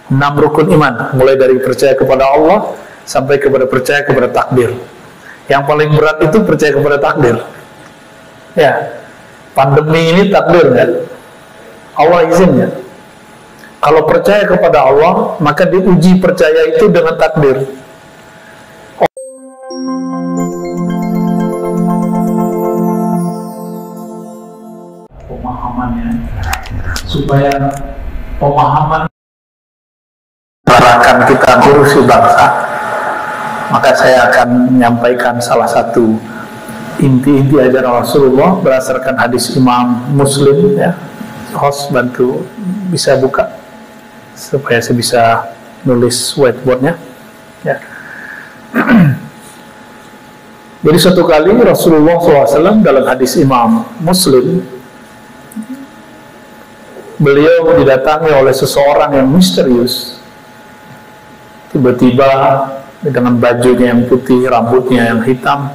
6 rukun iman, mulai dari percaya kepada Allah sampai kepada percaya kepada takdir. Yang paling berat itu percaya kepada takdir. Ya, pandemi ini takdir kan? Allah izinnya. Kalau percaya kepada Allah, maka diuji percaya itu dengan takdir. Pemahamannya, supaya pemahaman akan kita ngurusi bangsa, maka saya akan menyampaikan salah satu inti-inti ajaran Rasulullah berdasarkan hadis Imam Muslim. Ya, host bantu bisa buka supaya saya bisa nulis whiteboardnya. Ya. Jadi suatu kali Rasulullah SAW dalam hadis Imam Muslim, beliau didatangi oleh seseorang yang misterius. Tiba-tiba dengan bajunya yang putih, rambutnya yang hitam,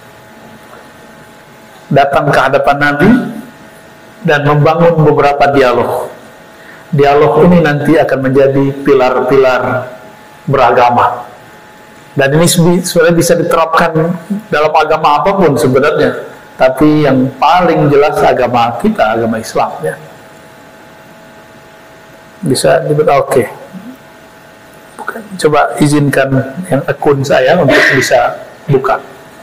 datang ke hadapan Nabi dan membangun beberapa dialog. Dialog ini nanti akan menjadi pilar-pilar beragama. Dan ini sebenarnya bisa diterapkan dalam agama apapun sebenarnya. Tapi yang paling jelas agama kita, agama Islam. Ya. Bisa dibuat, oke. Coba izinkan yang akun saya untuk bisa buka.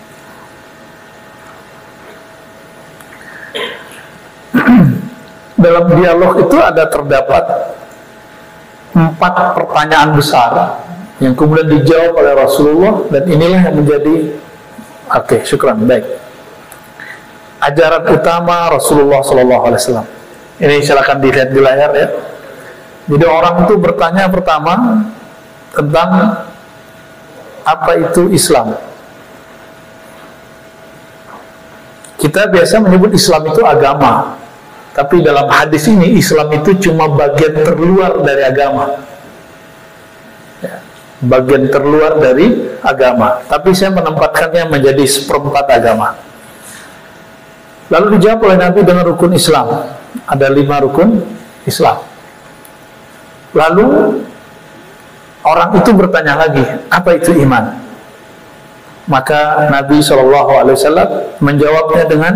Dalam dialog itu ada terdapat 4 pertanyaan besar yang kemudian dijawab oleh Rasulullah, dan inilah yang menjadi syukran, baik, ajaran utama Rasulullah SAW. Ini silakan dilihat di layar ya. Jadi orang itu bertanya pertama tentang apa itu Islam. Kita biasa menyebut Islam itu agama, tapi dalam hadis ini Islam itu cuma bagian terluar dari agama, ya, bagian terluar dari agama. Tapi saya menempatkannya menjadi seperempat agama. Lalu dijawab oleh Nabi dengan rukun Islam. Ada 5 rukun Islam. Lalu orang itu bertanya lagi, apa itu iman? Maka Nabi SAW menjawabnya dengan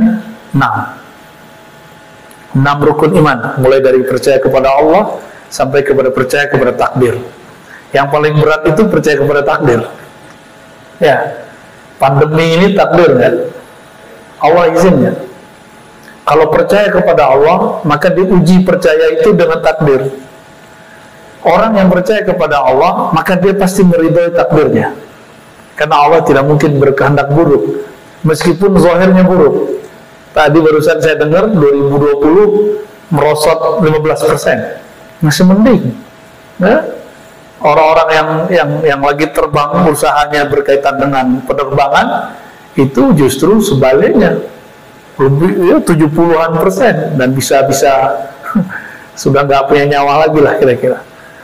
6 rukun iman, mulai dari percaya kepada Allah sampai kepada percaya kepada takdir. Yang paling berat itu percaya kepada takdir. Ya, pandemi ini takdir kan? Allah izinnya. Kalau percaya kepada Allah, maka diuji percaya itu dengan takdir. Orang yang percaya kepada Allah, maka dia pasti meridhai takdirnya. Karena Allah tidak mungkin berkehendak buruk, meskipun zahirnya buruk. Tadi barusan saya dengar 2020 merosot 15%. Masih mending. Ya? Orang-orang yang lagi terbang, usahanya berkaitan dengan penerbangan, itu justru sebaliknya. Lebih ya, 70-an% dan bisa sudah nggak punya nyawa lagi lah kira-kira.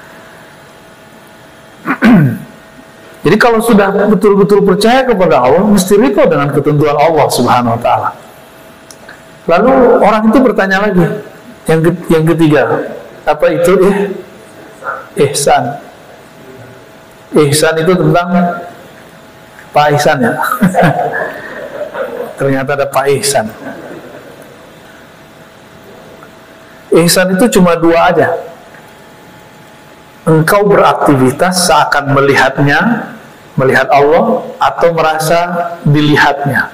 Jadi kalau sudah betul-betul percaya kepada Allah, mesti ridho dengan ketentuan Allah Subhanahu wa Ta'ala. Lalu orang itu bertanya lagi, yang ketiga, apa itu ihsan? Ihsan itu tentang Pak Ihsan ya. Ternyata ada Pak Ihsan. Ihsan itu cuma 2 aja. Engkau beraktivitas seakan melihat Allah, atau merasa dilihatnya.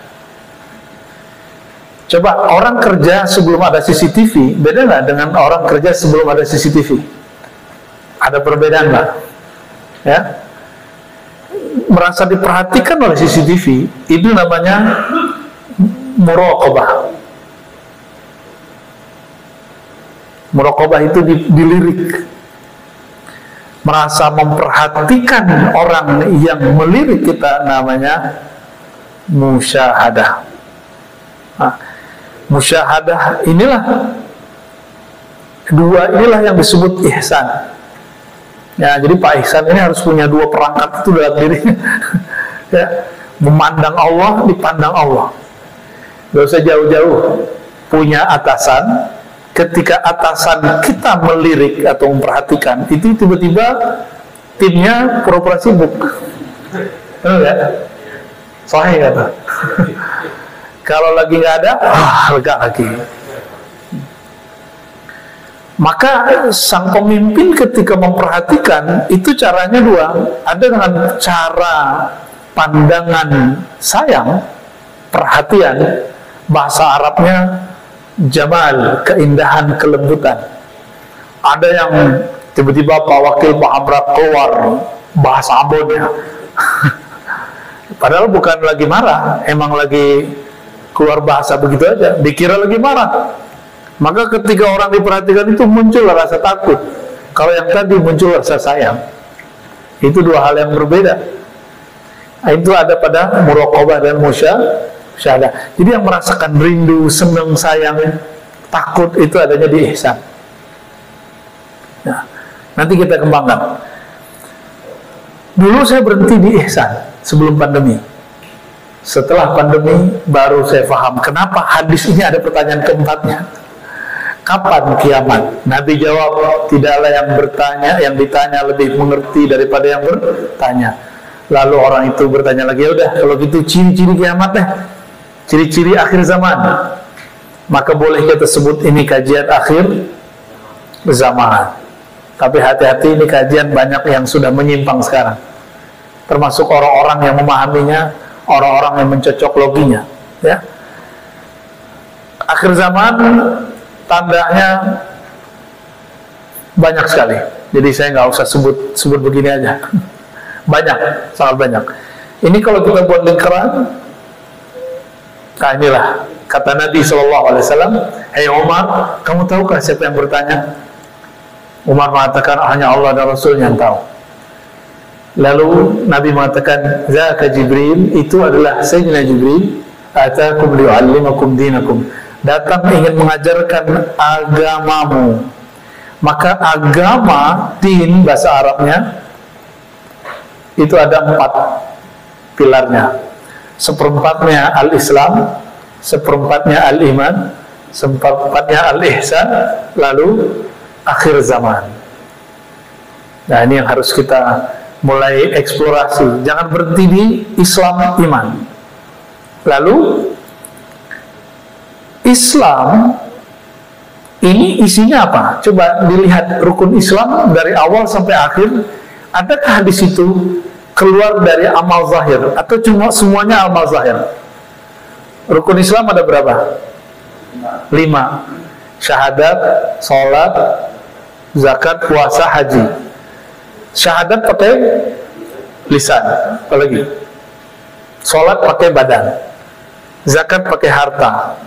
Coba orang kerja sebelum ada CCTV, beda nggak dengan orang kerja sebelum ada CCTV? Ada perbedaan nggak? Ya, merasa diperhatikan oleh CCTV, itu namanya muraqabah. Muraqabah itu dilirik. Merasa memperhatikan orang yang melirik kita namanya musyahadah. Nah, musyahadah inilah 2 inilah yang disebut ihsan. Ya, jadi Pak Ihsan ini harus punya 2 perangkat itu dalam dirinya. Ya, memandang Allah, dipandang Allah. Gak usah jauh-jauh. Punya atasan, ketika atasan kita melirik atau memperhatikan, itu tiba-tiba timnya pura-pura sibuk. Benar nggak? Sahih kata. Kalau lagi nggak ada, lega lagi. Maka sang pemimpin ketika memperhatikan, itu caranya dua. Ada dengan cara pandangan sayang, perhatian, bahasa Arabnya jamal, keindahan, kelembutan. Ada yang tiba-tiba Pak Wakil, Pak Amra keluar bahasa Ambonnya. Padahal bukan lagi marah, emang lagi keluar bahasa begitu aja, dikira lagi marah. Maka ketika orang diperhatikan itu muncul rasa takut. Kalau yang tadi muncul rasa sayang. Itu dua hal yang berbeda. Itu ada pada muraqabah dan musyahadah. Jadi yang merasakan rindu, senang, sayang, takut itu adanya di ihsan. Nah, nanti kita kembangkan. Dulu saya berhenti di ihsan sebelum pandemi. Setelah pandemi baru saya paham kenapa hadis ini ada pertanyaan keempatnya. Kapan kiamat? Nabi jawab, tidaklah yang bertanya, yang ditanya lebih mengerti daripada yang bertanya. Lalu orang itu bertanya lagi, ya udah kalau gitu ciri-ciri kiamat deh, ciri-ciri akhir zaman. Maka boleh kita sebut ini kajian akhir zaman. Tapi hati-hati, ini kajian banyak yang sudah menyimpang sekarang. Termasuk orang-orang yang memahaminya, orang-orang yang mencocok loginya. Ya. Akhir zaman tandanya banyak sekali. Jadi saya nggak usah sebut begini aja. Banyak, sangat banyak. Ini kalau kita buat lingkaran, nah inilah kata Nabi SAW. Hei Umar, kamu tahukah siapa yang bertanya? Umar mengatakan hanya Allah dan Rasul yang tahu. Lalu Nabi mengatakan, Zaka Jibril, itu adalah Sayyidina Jibril, atakum li'allimakum dinakum, datang ingin mengajarkan agamamu. Maka agama, din bahasa Arabnya itu ada 4 pilarnya. Seperempatnya al-Islam, seperempatnya al-Iman, seperempatnya al-Ihsan, lalu akhir zaman. Nah ini yang harus kita mulai eksplorasi. Jangan berhenti di Islam, iman. Lalu Islam ini isinya apa? Coba dilihat rukun Islam dari awal sampai akhir. Adakah di situ keluar dari amal zahir atau cuma semuanya amal zahir? Rukun Islam ada berapa? 5. Syahadat, sholat, zakat, puasa, haji. Syahadat pakai lisan, apalagi sholat pakai badan, zakat pakai harta,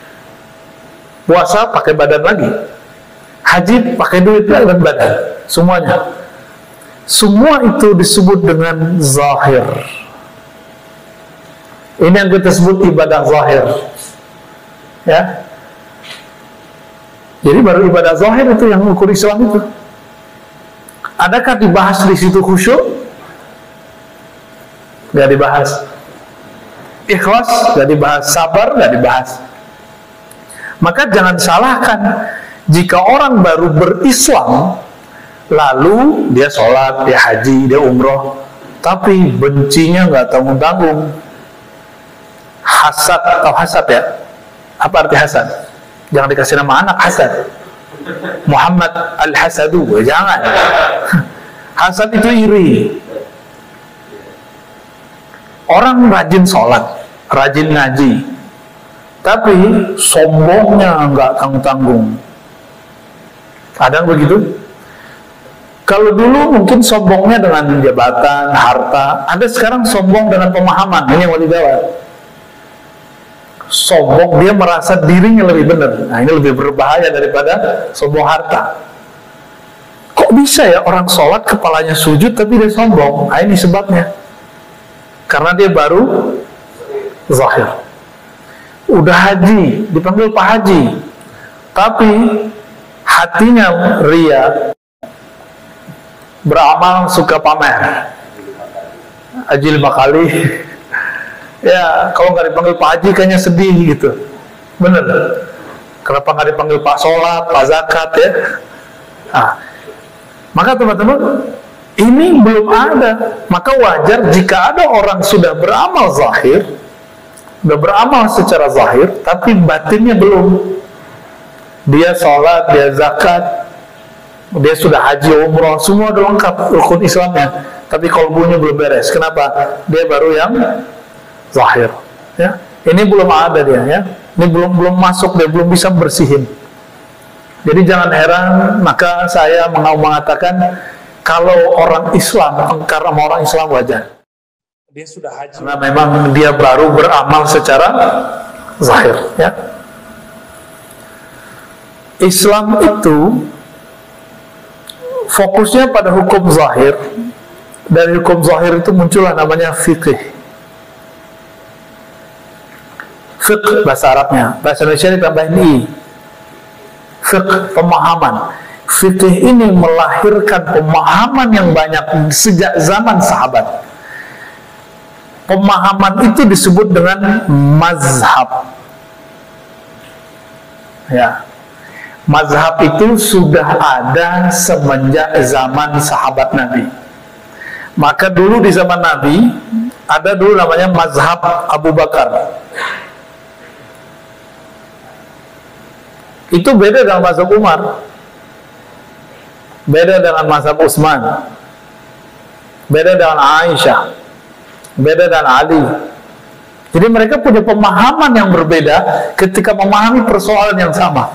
puasa pakai badan lagi, haji pakai duit dan badan, semuanya. Semua itu disebut dengan zahir. Ini yang kita sebut ibadah zahir. Ya. Jadi baru ibadah zahir itu yang ukur Islam itu. Adakah dibahas di situ khusyuk? Gak dibahas. Ikhlas gak dibahas. Sabar gak dibahas. Maka jangan salahkan jika orang baru berislam, lalu dia sholat, dia haji, dia umroh, tapi bencinya nggak tanggung-tanggung. Hasad atau hasad ya? Apa arti hasad? Jangan dikasih nama anak hasad. Muhammad al-Hasadu, jangan. Hasad itu iri. Orang rajin sholat, rajin ngaji, tapi sombongnya nggak tanggung-tanggung. Ada yang begitu? Kalau dulu mungkin sombongnya dengan jabatan, harta. Ada sekarang sombong dengan pemahaman. Ini yang lebih gawat. Sombong, dia merasa dirinya lebih benar. Nah ini lebih berbahaya daripada sombong harta. Kok bisa ya orang sholat kepalanya sujud tapi dia sombong? Nah ini sebabnya. Karena dia baru zahir. Udah haji, dipanggil Pak Haji, tapi hatinya ria. Beramal suka pamer, haji 5 kali. Ya kalau nggak dipanggil Pak Haji kayaknya sedih gitu. Bener. Kenapa nggak dipanggil Pak Sholat, Pak Zakat ya? Nah, maka teman-teman, ini belum ada. Maka wajar jika ada orang sudah beramal zahir, sudah beramal secara zahir, tapi batinnya belum. Dia sholat, dia zakat, dia sudah haji, umroh, semua udah lengkap rukun Islamnya, tapi kalbunya belum beres. Kenapa? Dia baru yang zahir. Ya, ini belum ada dia ya. Ini belum masuk, dia belum bisa bersihin. Jadi jangan heran, maka saya mau mengatakan kalau orang Islam, karena orang Islam wajar. Dia sudah haji. Karena memang dia baru beramal secara zahir. Ya. Islam itu fokusnya pada hukum zahir. Dari hukum zahir itu muncullah namanya fikih. Fiqh bahasa Arabnya, bahasa Indonesia ditambahin i. Fiqh, pemahaman. Fikih ini melahirkan pemahaman yang banyak sejak zaman sahabat. Pemahaman itu disebut dengan mazhab. Ya, mazhab itu sudah ada semenjak zaman sahabat Nabi. Maka dulu di zaman Nabi ada dulu namanya mazhab Abu Bakar. Itu beda dengan mazhab Umar, beda dengan mazhab Utsman, beda dengan Aisyah, beda dengan Ali. Jadi mereka punya pemahaman yang berbeda ketika memahami persoalan yang sama.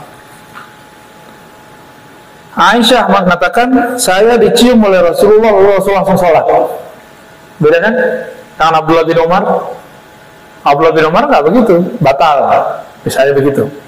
Aisyah mengatakan, saya dicium oleh Rasulullah, Rasulullah langsung sholat. Beda kan? Dengan Abdullah bin Umar. Abdullah bin Umar nggak begitu, batal, misalnya begitu.